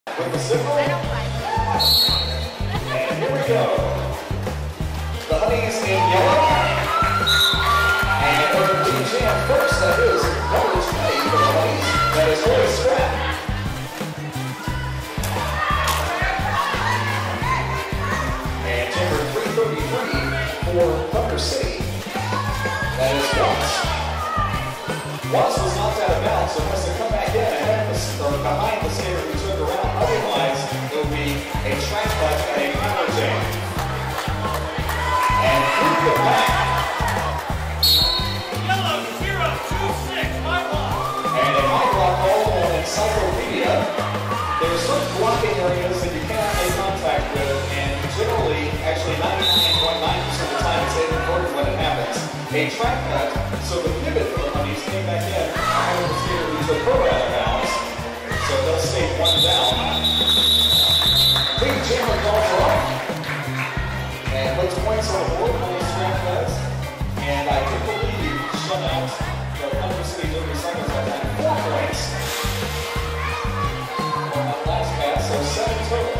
With the signal. And here we go. The Hunnies in yellow. And over to jam first. That is number 20 for the Hunnies. That is Roy Scrap. And jammer 333 for Thunder City. That is Watts. Watts was knocked out of bounds, so must have come back in ahead of or behind the skater who took around. Otherwise, it would be a track clutch and a counter jam. And through the back. Yellow 026, my block. And a high block call on Encyclopedia. There's certain blocking areas that you cannot make contact with, and generally, actually 99.9% of the time it's inadvertent when it happens. A track cut, so the pivot for the Hunnies came back in behind the skater who took her out of bounds. So they'll stay one down. Big jammer call for off. And puts points on the board, Hunnies track cuts. And I do believe shut out the Thunder City Liberty Cycles that time. 4 points on that last pass, so 7 total.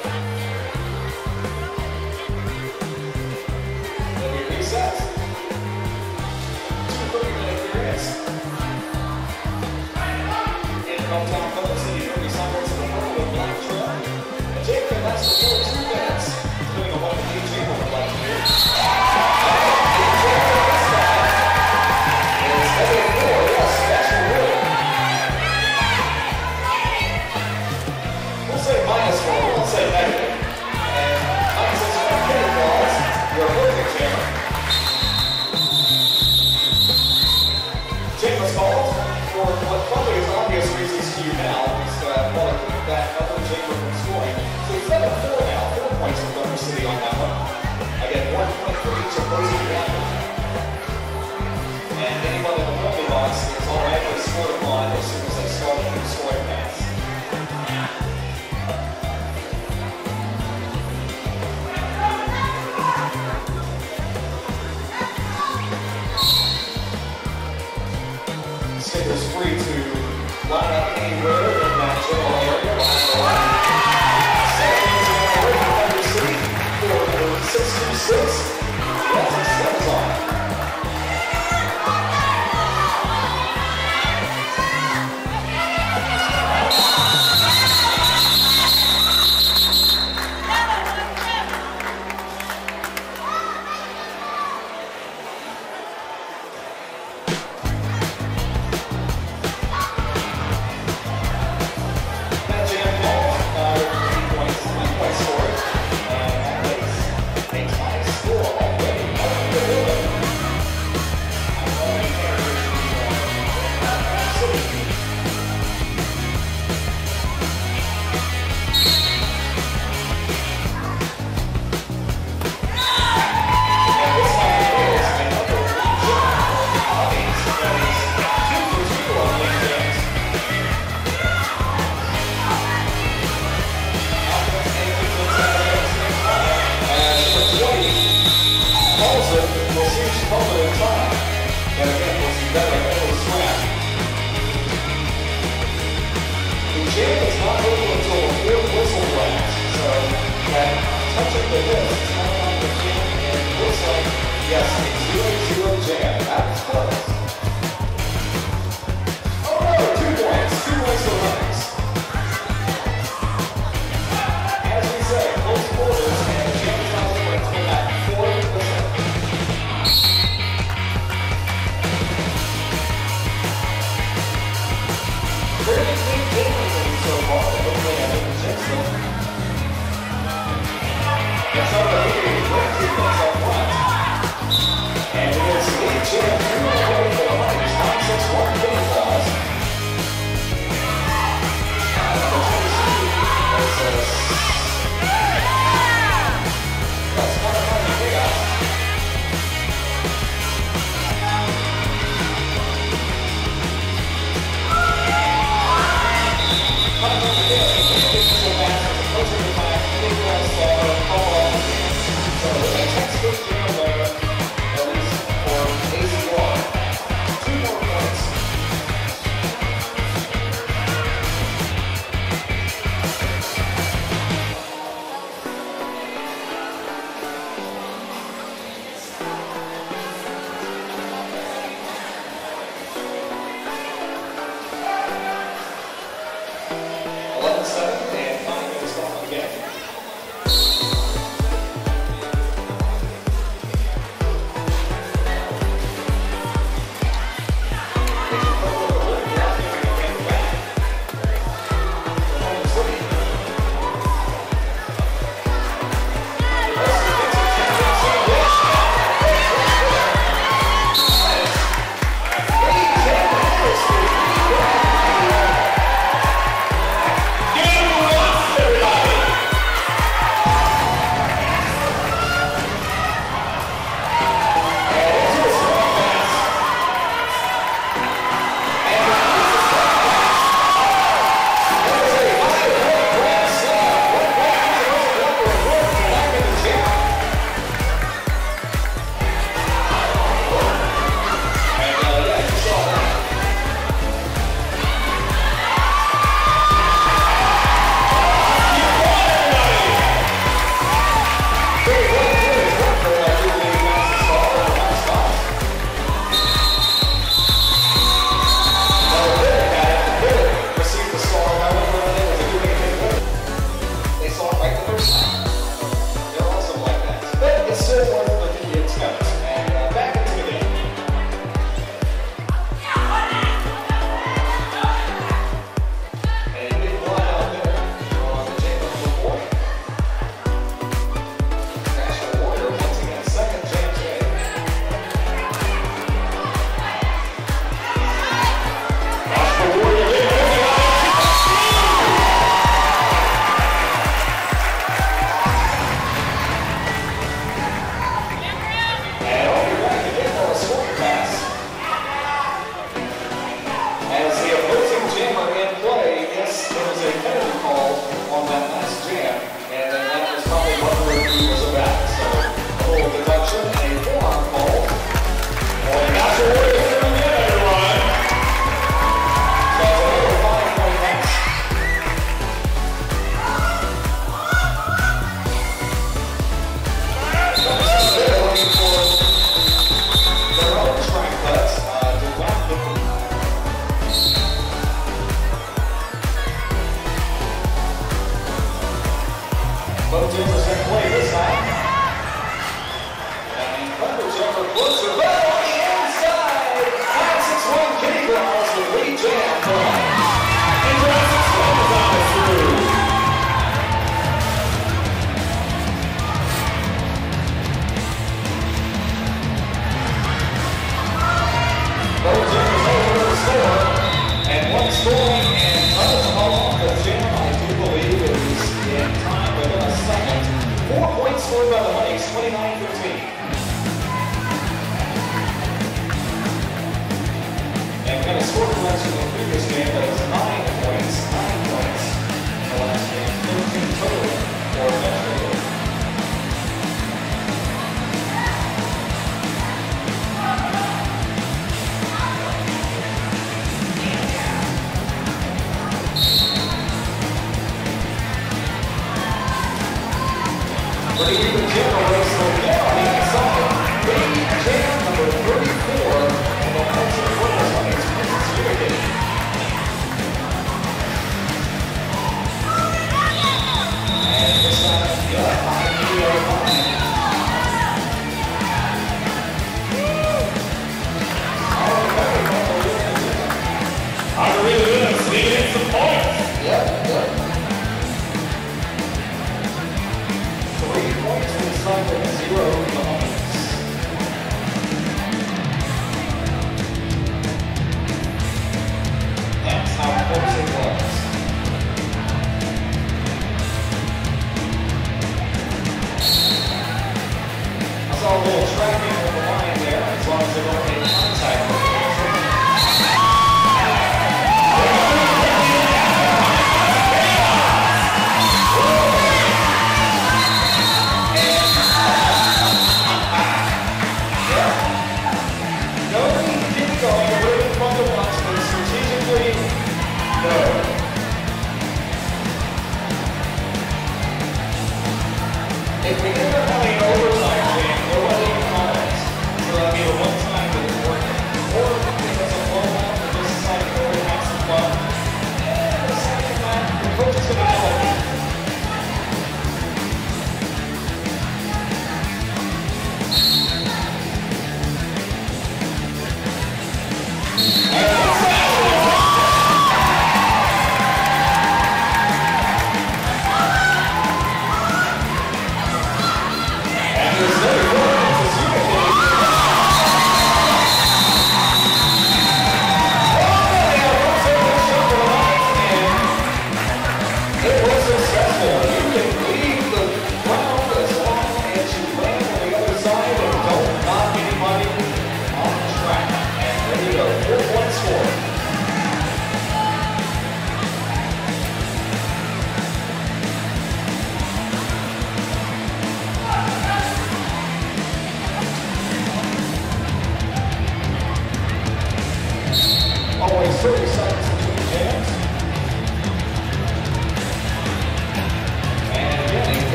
Then we reset. 2-30-minute periods. In hometown Thunder City Liberty Cycles in the purple with black trail. And Jake can last for 2 minutes, including a 1-8 chamber with black trail. We'll say -4, we won't say negative. And minus is one minute balls, you're a perfect jammer. Jake was called for what probably is obvious reasons to you now, is while it keep that other jammer from scoring. So he's got a 4 now, 4 points for Thunder City on that one. Again, 1 point for each opposing jammer. And anyone in the penalty box is automatically scored upon as soon as they start the scoring pass. Skater's free to line up anywhere in that general area. Second is away from Thunder City for number 626. That's a Sirens on. 1-7 and tying it is on again. Both teams are set play this time. And Thunder jumper closer, but on the inside. 5-6-1 Kitty Girls with lead jam point. And 5-6-1 is on the through. Both teams over the score. And one scoring and Thunder ball off the jam. I do believe it is in time within a second. 4 points scored by the Hunnies, 29-15. And kind of score correction in the previous game, but it was 9 points. In the last game, 13 total for Metro. Pretty even general race for now on the inside. Big jam number 34 on the Hudson Football Hunnies Princess Unity. And this time, high media line. I really am seeing some points. Yep. 3 points inside the 0 of the Hunnies. That's how close it was. I saw a little tracking on the line there, as long as they don't make contact with it. If we end up having an overtime game, nobody comments. So that'll be the one time that it's working. Or if it's a blowout, we just decide to go and have some fun. And the second time, the coach is going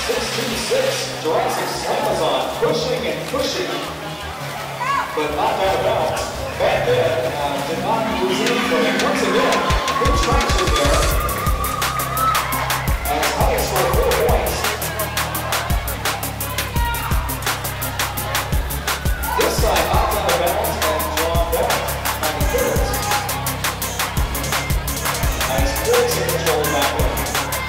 6-2-6. Jurassic Slamazon pushing and pushing, but not out of bounds. Back then, did not lose any footing. Once again, good traction there. As Hunnies for 4 points. This side knocked out of bounds and drawn back on the third. As points in control of that one.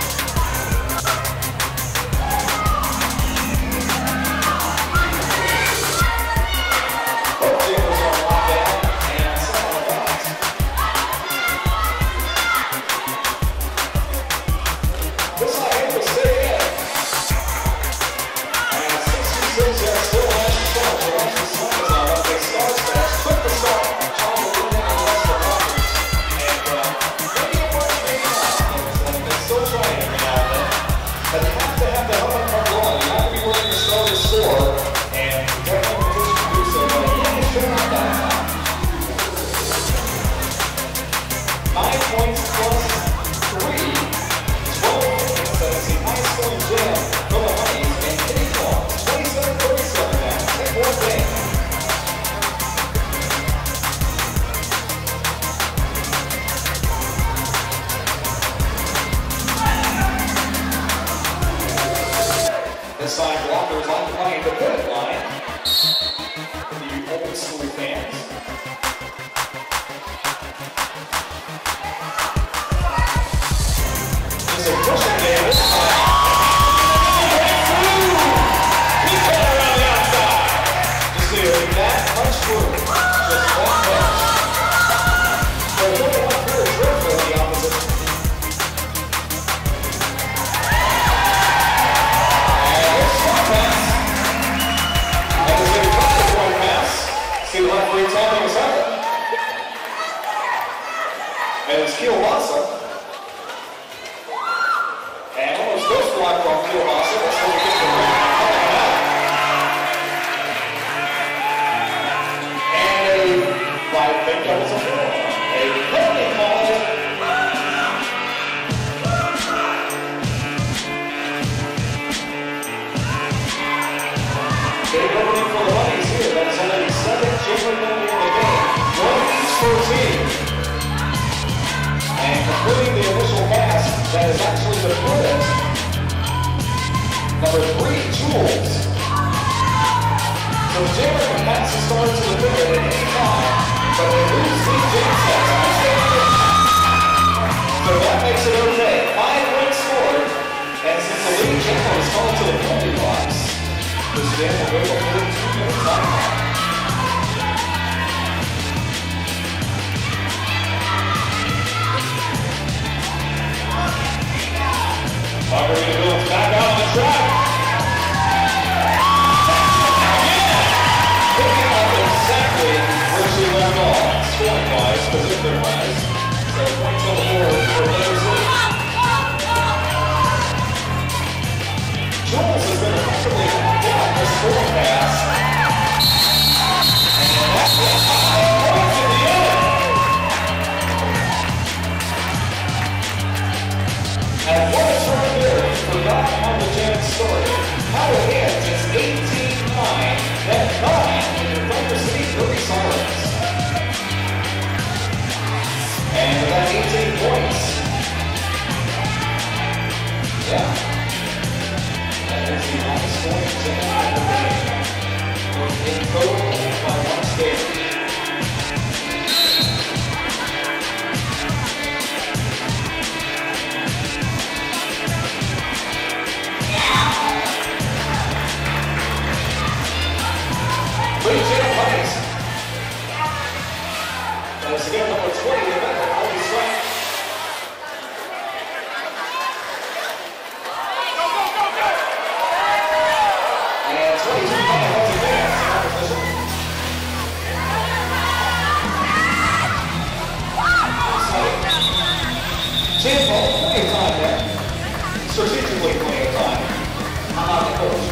Strategically plenty of time. I'm not the coach.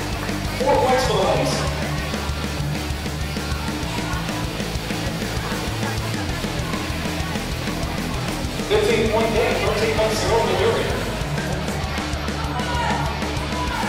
4 points for the Hunnies. 15-point game, 13 points to go in the period.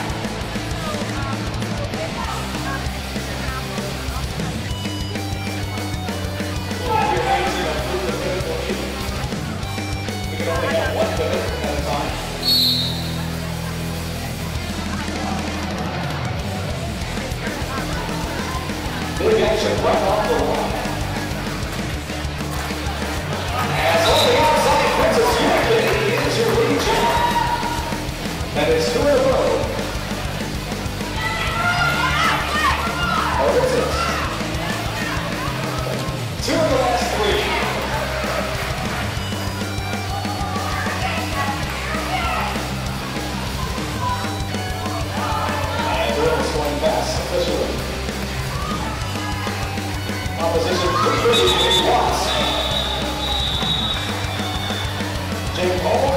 Opposition 330 Watts. Jake Paul.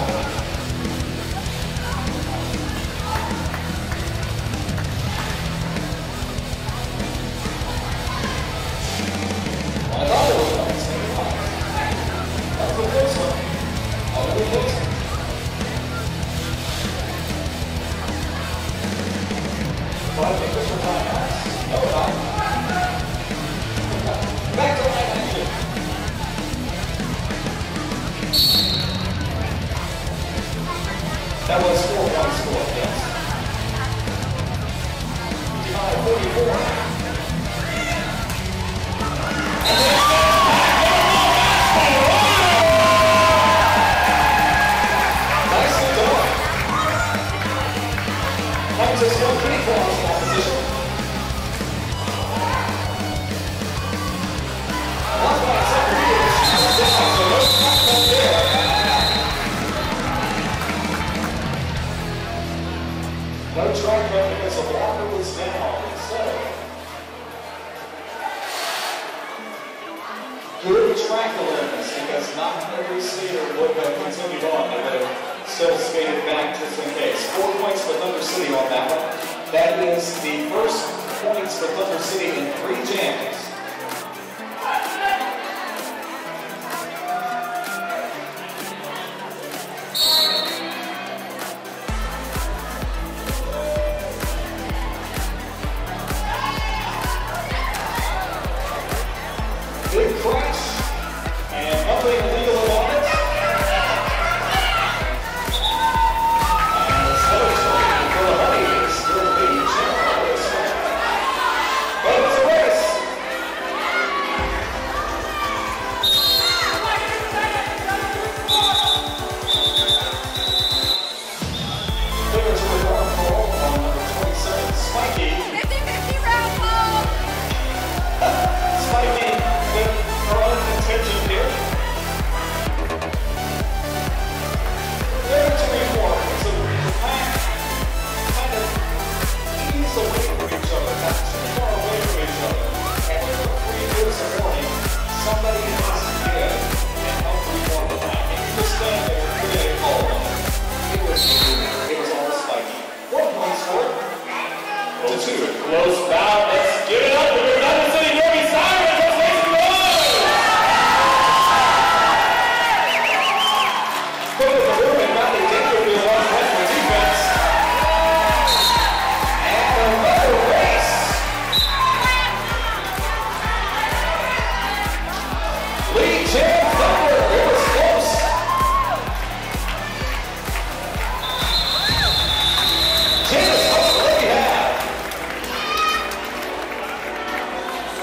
I thought it was right. That was a close one. That was a close one. 5 fingers for timeouts. No, not. Back to line action. That was 4-1 score, yes. 55-44. Nicely done. Kansas still pretty close in opposition. No track run because the Walker was down. So, good track awareness because not every skater would have continued on. They would have still skated back just in case. 4 points for Thunder City on that one. That is the first points for Thunder City in 3 jams. Big crash, and nothing illegal about it. And the celebratory for the Hunnies will be general this one. But it's a race. Clear to the north pole on number 27, Spiky. 50-50 round ball. Spiky. Her own contention here. They're 3-4. So the pack kind of ease away from each other, not too far away from each other. And with the 3 years of warning, somebody has to get and help reform the pack. And you just stand there and get a call on it. It was all Spiky. 1 point score to 2. Close foul. Let's give it up for your Thunder City Derby Sirens. Put in the room and not the danger to the one point for defense. And another race. Lee Jam Thunder, it was close. James, what do we have?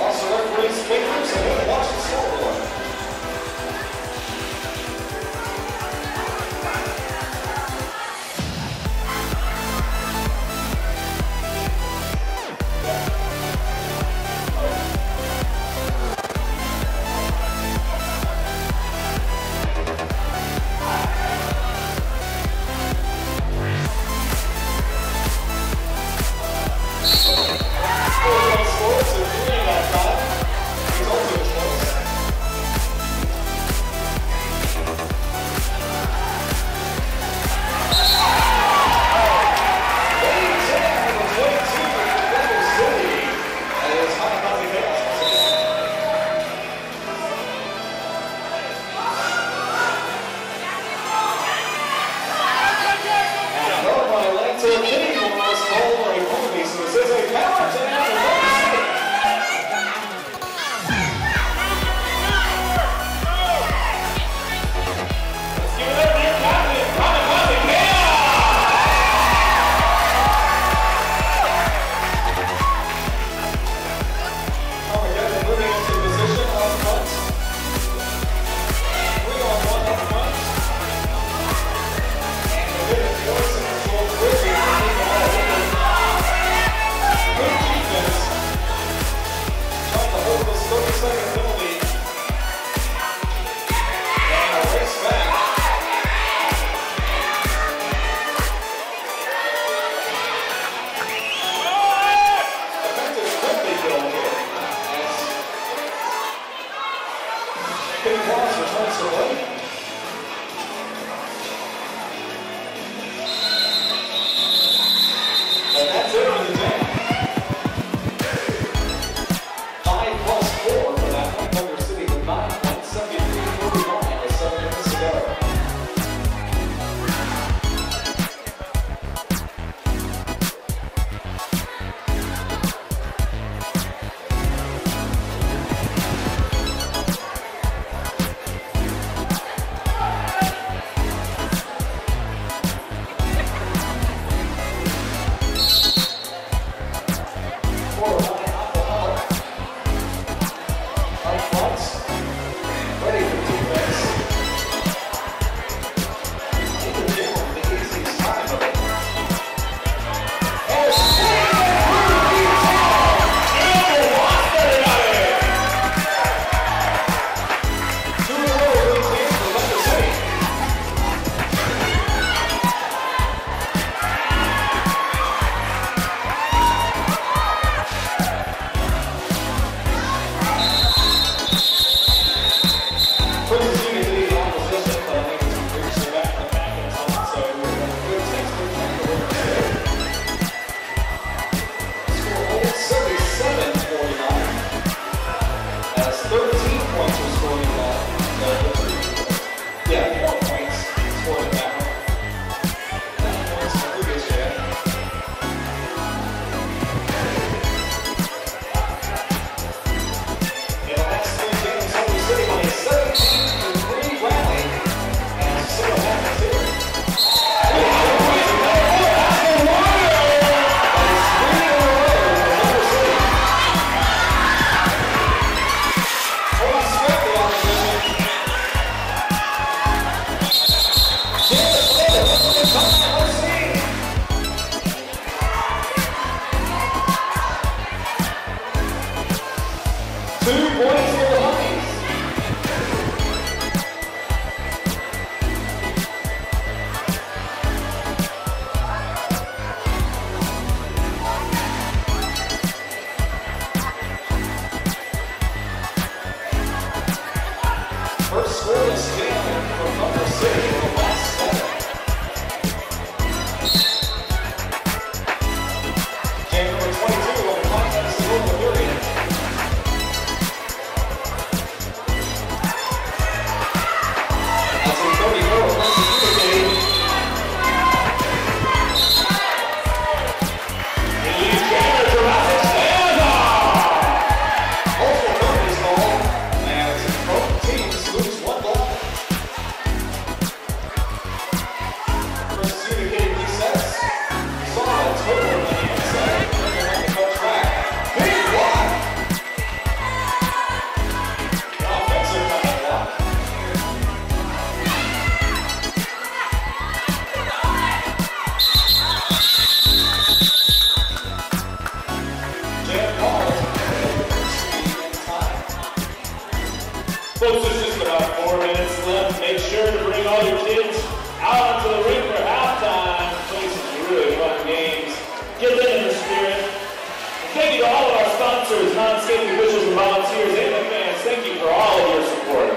sponsors, non-state officials, and volunteers, and the fans, thank you for all of your support.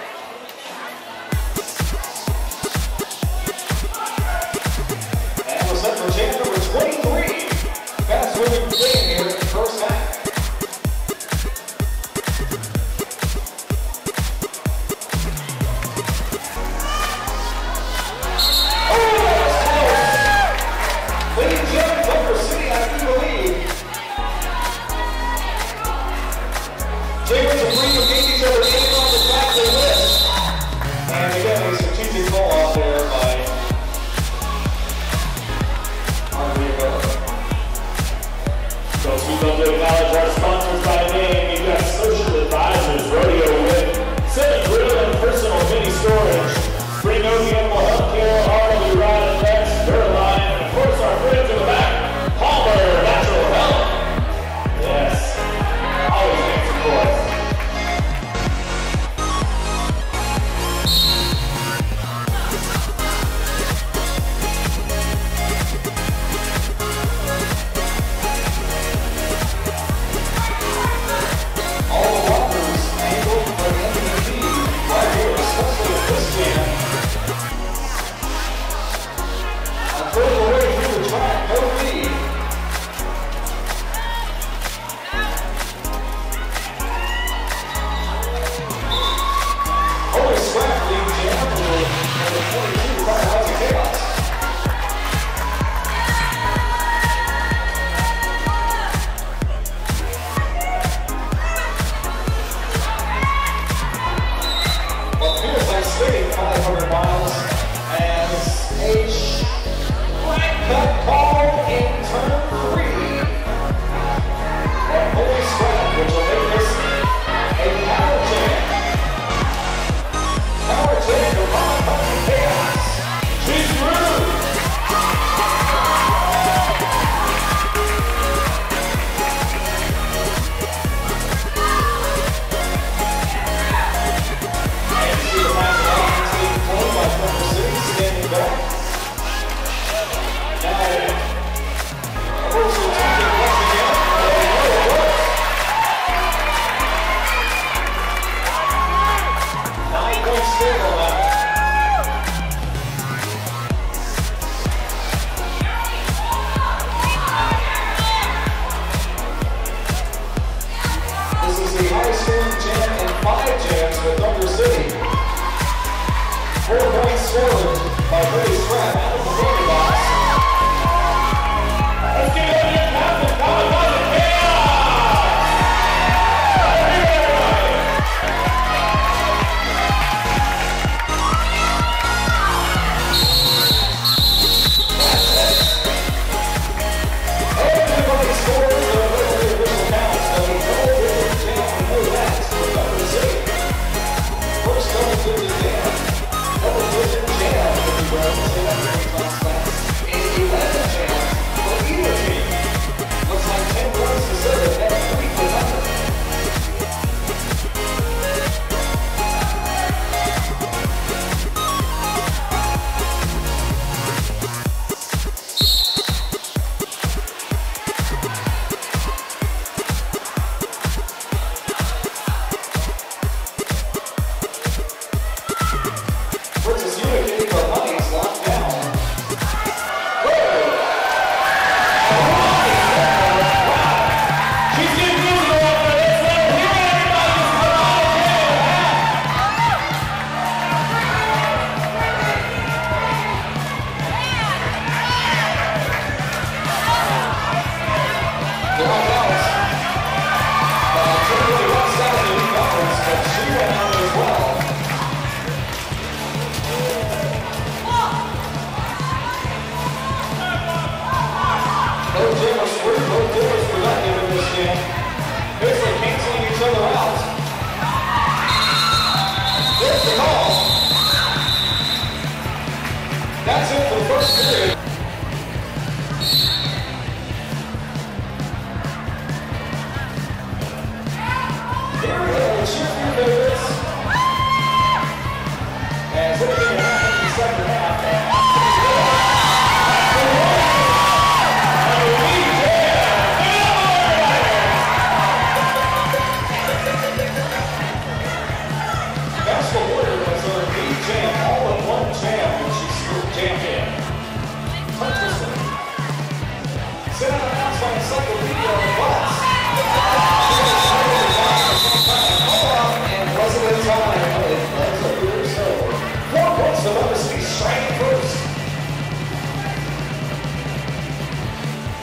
And we're set for jam number 23. Fast moving game here in the first half. Acknowledge our sponsors by name. You've got Social Advisors, Rodeo Whip, Civic Grill and Personal Mini Storage, Spring Oak Animal Healthcare, RW Ride and Lex, Durline, and of course our friends in the back, Palmer Natural Health. Yes, always thanks of course.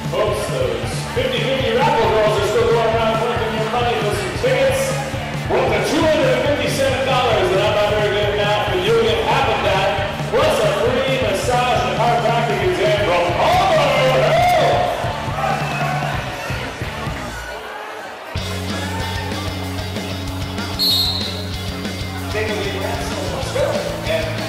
Folks, those 50-50 raffle girls are still going around collecting your money for some tickets. We're up to $257, and I'm not very good at math, but you'll get half of that, plus a free massage and chiropractic exam from Auburn. Taking the lead, let's go. And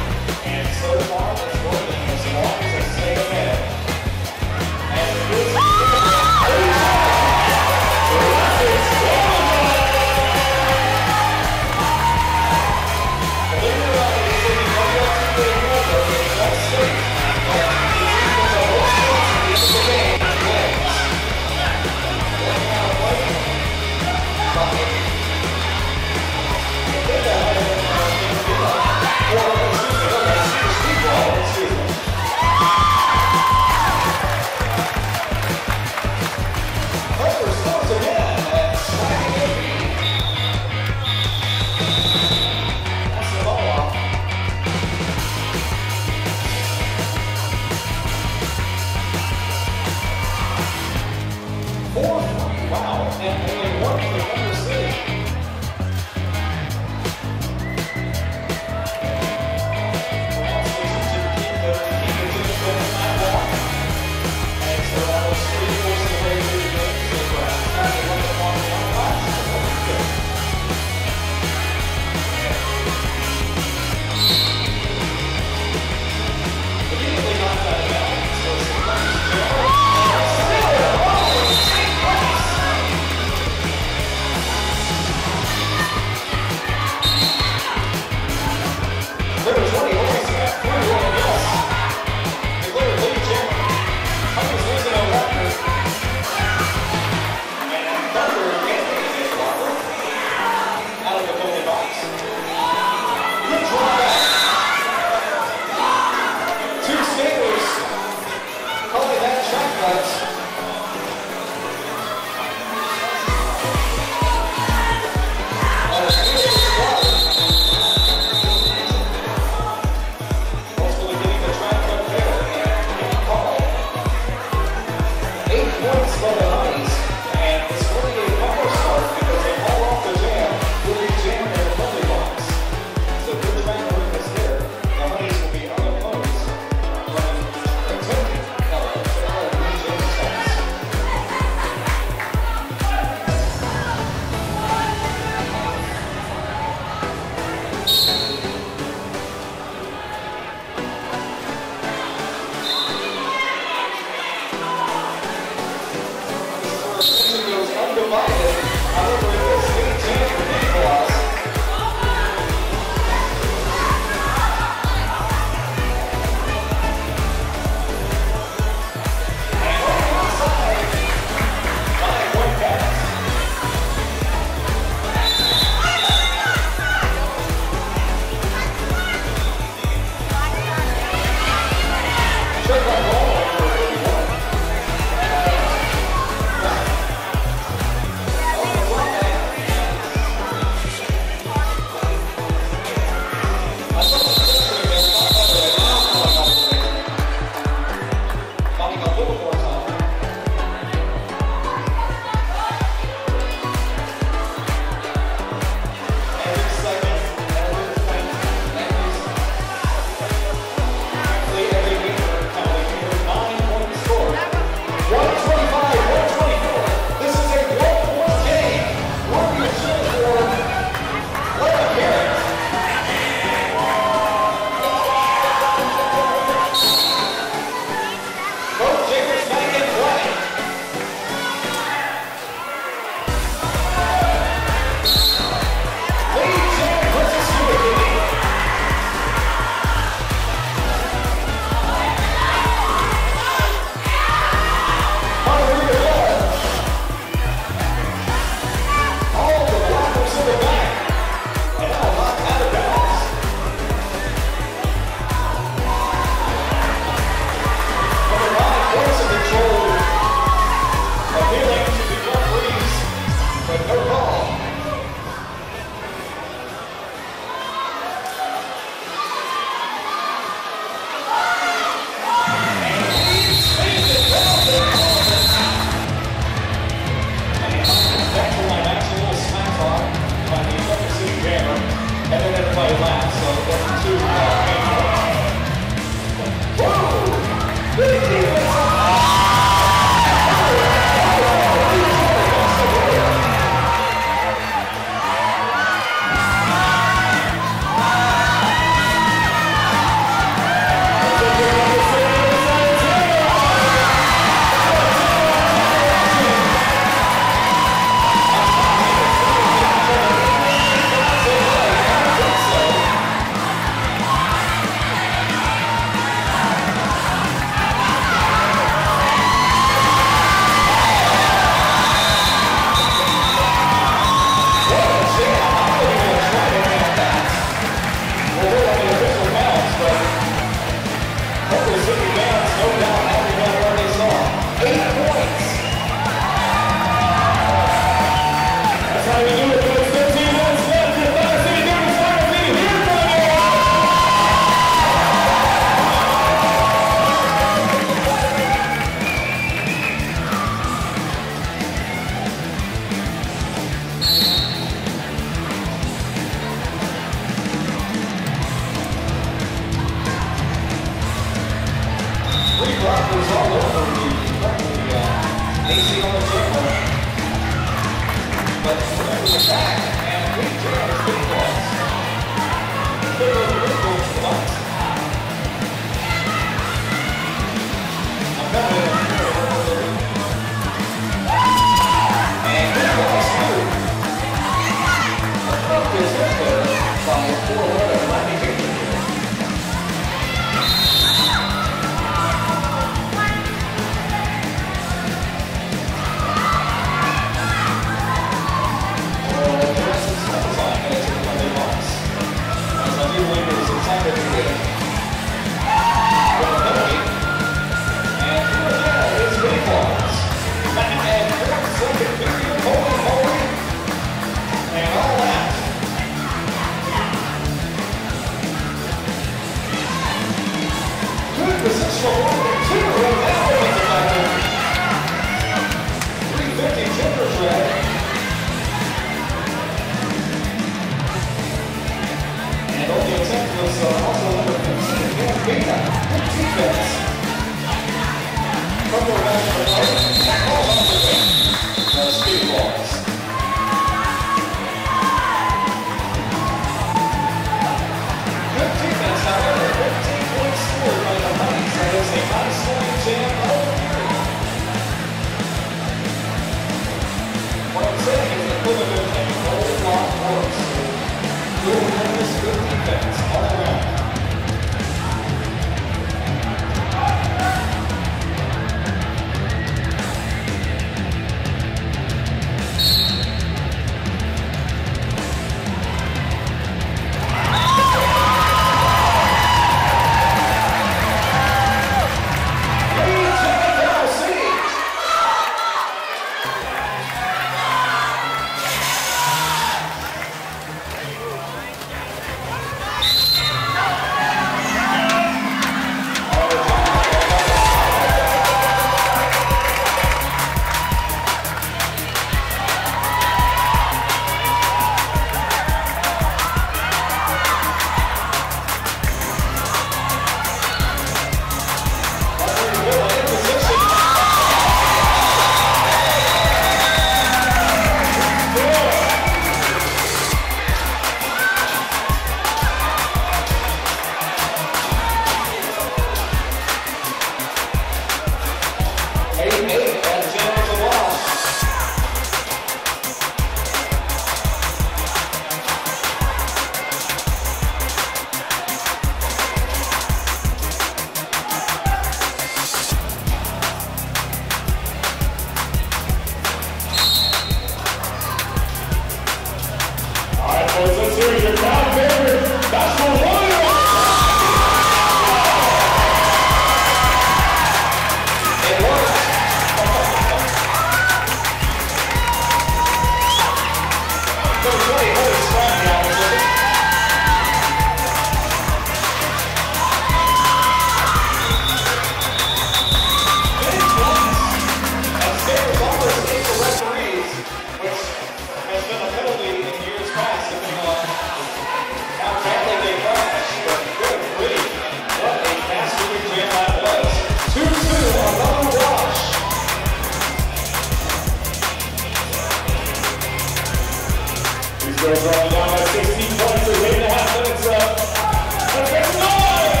Girls are only down by 16 points with 8.5 minutes left. Let's get some noise!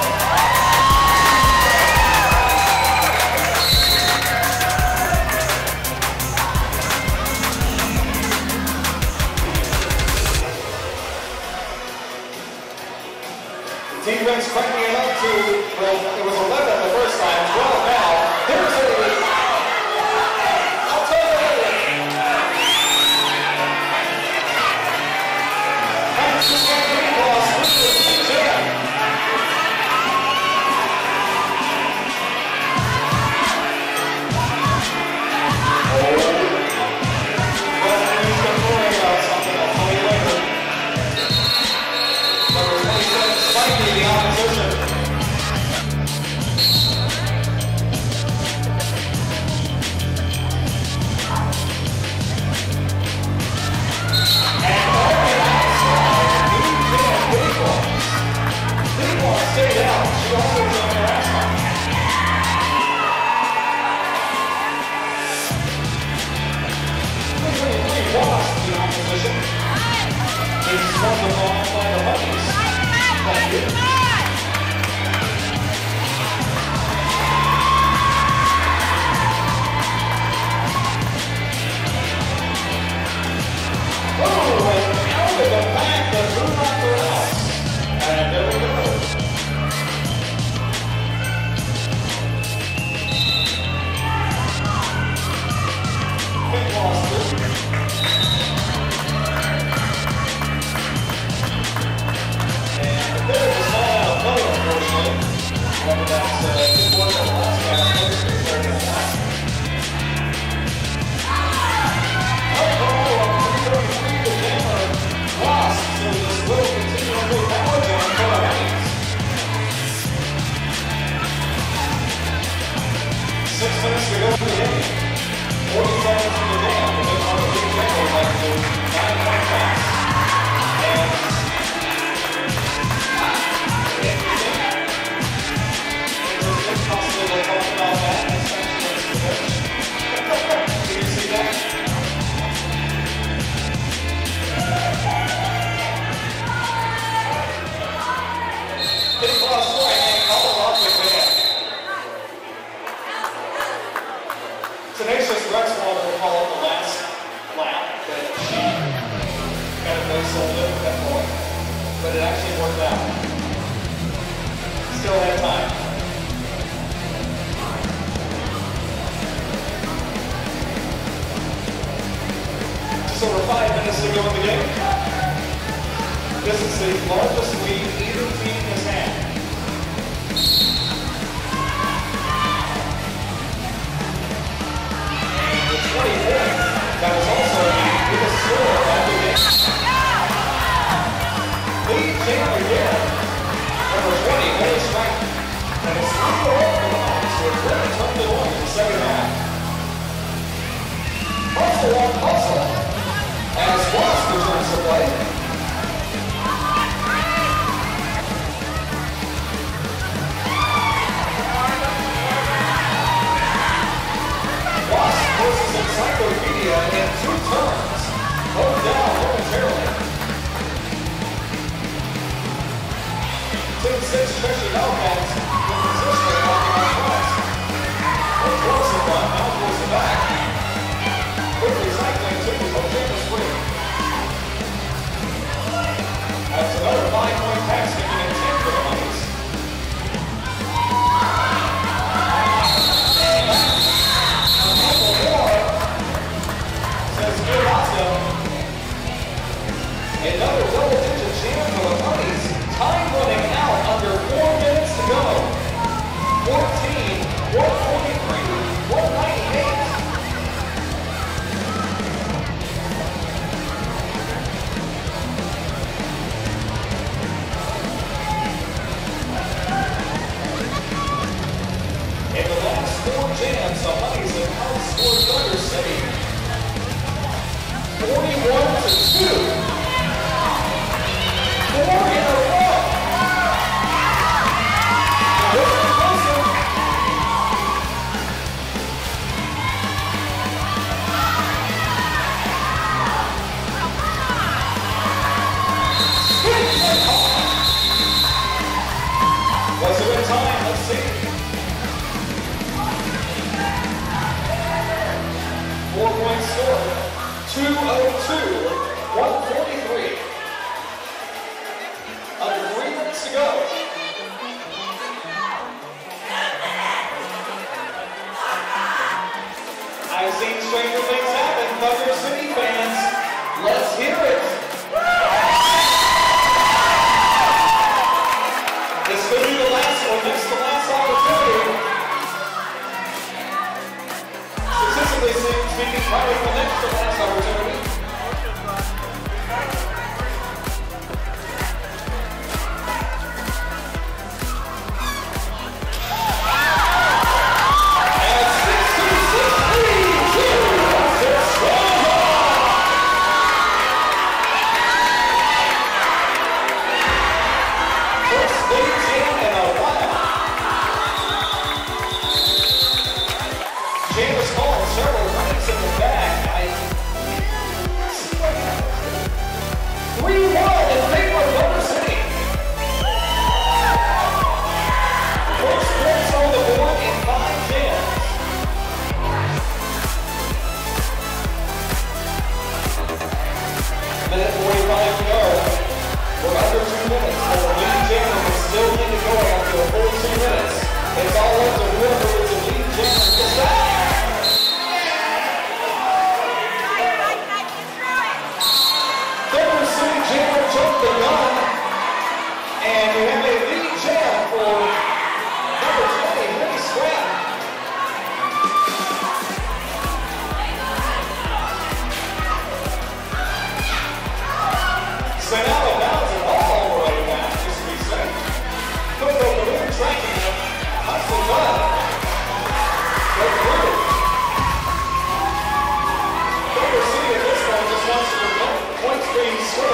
The team wins cranking it up to, well, it was 11 the first time, 12 now. Here's a one to ball by the Hunnies. Thank you. Oh, and out of the back, the blue knocker out. And there we go. Quick loss through. And there's a small out play, unfortunately. Whether that's good work on the last guy, lost, so this will continue on the power jam for the Hunnies. 6 minutes to go in the game. 40 seconds in the game. The big part of the big game was like to 9-point pass. And it's possible to talk about that next time she wants to coach. Did you see that? Getting close to it and call off the band. Tenacious Rexwald will call it the last lap that she kind of no-sold it at that point, but it actually worked out. Still had time. Just over 5 minutes to go in the game. This is the largest lead either team has had. And the 20-point, that was also the biggest score of the game. Lead jam again. Number 20, very strike. And it's 3-0 for the Hunnies, so it's really turned it on in the second half. Hustle on hustle. As Wasp returns to play. Wasp versus Encyclopedia in 2 turns. Both down momentarily. 2-6 Cheshire Hellcats in position walking on West. One towards the front, now towards the back. Quick recycling took the Oklahoma free. That's another 5-point pass, making it 10 for the Hunnies. Michael Moore says good awesome. Another double-digit jam for the Hunnies. Time running out under 4 minutes to go. 14, 143, 198. In the last 4 jams, the Hunnies have outscored Thunder City 41-2. 4 in a row. This is closer. Was it in time? Let's see. 4-point score. 202, 143. Under 3 minutes to go. I've seen stranger things happen, Thunder City fans. Let's hear it. This could be the last one. This is the last opportunity. Statistically speaking, probably the next to last opportunity. being scored.